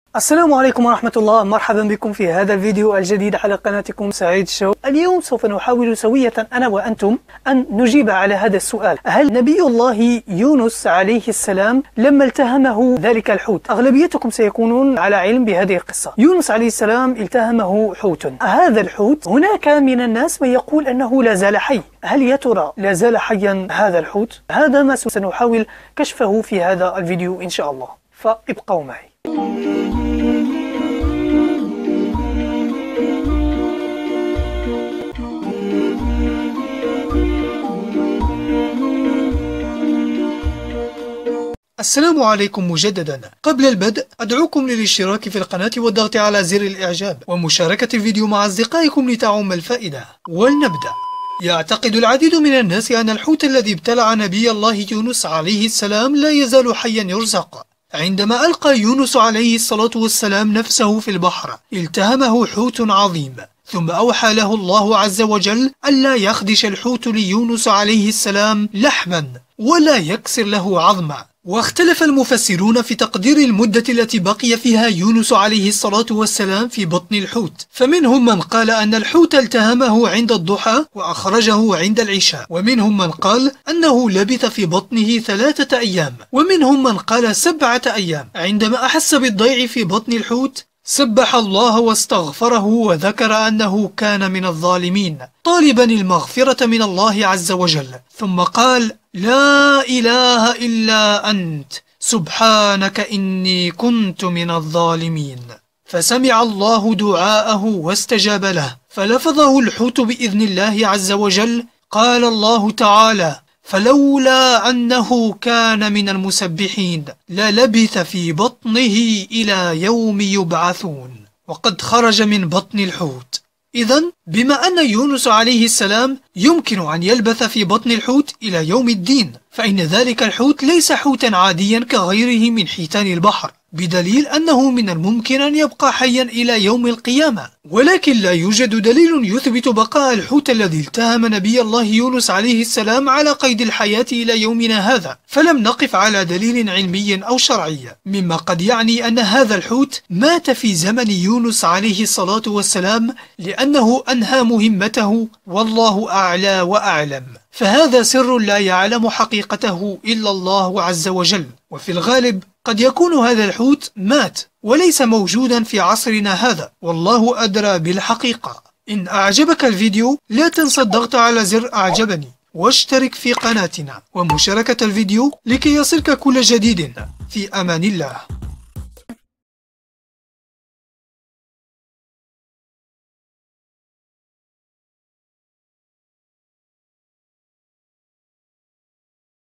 السلام عليكم ورحمة الله، مرحبا بكم في هذا الفيديو الجديد على قناتكم سعيد الشو. اليوم سوف نحاول سوية أنا وأنتم أن نجيب على هذا السؤال: هل نبي الله يونس عليه السلام لما التهمه ذلك الحوت؟ أغلبيتكم سيكونون على علم بهذه القصة. يونس عليه السلام التهمه حوت، هذا الحوت هناك من الناس من يقول أنه لا زال حي. هل يا ترى لا زال حيا هذا الحوت؟ هذا ما سنحاول كشفه في هذا الفيديو إن شاء الله، فابقوا معي. السلام عليكم مجددا. قبل البدء أدعوكم للاشتراك في القناة والضغط على زر الإعجاب ومشاركة الفيديو مع أصدقائكم لتعم الفائدة. ولنبدأ. يعتقد العديد من الناس أن الحوت الذي ابتلع نبي الله يونس عليه السلام لا يزال حيا يرزق. عندما ألقى يونس عليه الصلاة والسلام نفسه في البحر التهمه حوت عظيم، ثم أوحى له الله عز وجل ألا يخدش الحوت ليونس عليه السلام لحما ولا يكسر له عظما. واختلف المفسرون في تقدير المدة التي بقي فيها يونس عليه الصلاة والسلام في بطن الحوت، فمنهم من قال أن الحوت التهمه عند الضحى وأخرجه عند العشاء، ومنهم من قال أنه لبث في بطنه 3 أيام، ومنهم من قال 7 أيام. عندما أحس بالضيع في بطن الحوت سبح الله واستغفره وذكر أنه كان من الظالمين طالبا المغفرة من الله عز وجل، ثم قال: لا إله إلا أنت سبحانك إني كنت من الظالمين. فسمع الله دعاءه واستجاب له، فلفظه الحوت بإذن الله عز وجل. قال الله تعالى: فلولا أنه كان من المسبحين للبث في بطنه إلى يوم يبعثون. وقد خرج من بطن الحوت. إذن بما أن يونس عليه السلام يمكن أن يلبث في بطن الحوت إلى يوم الدين، فإن ذلك الحوت ليس حوتا عاديا كغيره من حيتان البحر، بدليل أنه من الممكن أن يبقى حيا إلى يوم القيامة. ولكن لا يوجد دليل يثبت بقاء الحوت الذي التهم نبي الله يونس عليه السلام على قيد الحياة إلى يومنا هذا، فلم نقف على دليل علمي أو شرعي، مما قد يعني أن هذا الحوت مات في زمن يونس عليه الصلاة والسلام لأنه أنهى مهمته، والله أعلى وأعلم. فهذا سر لا يعلم حقيقته إلا الله عز وجل، وفي الغالب قد يكون هذا الحوت مات وليس موجودا في عصرنا هذا، والله أدرى بالحقيقة. إن أعجبك الفيديو لا تنسى الضغط على زر أعجبني واشترك في قناتنا ومشاركة الفيديو لكي يصلك كل جديد. في أمان الله.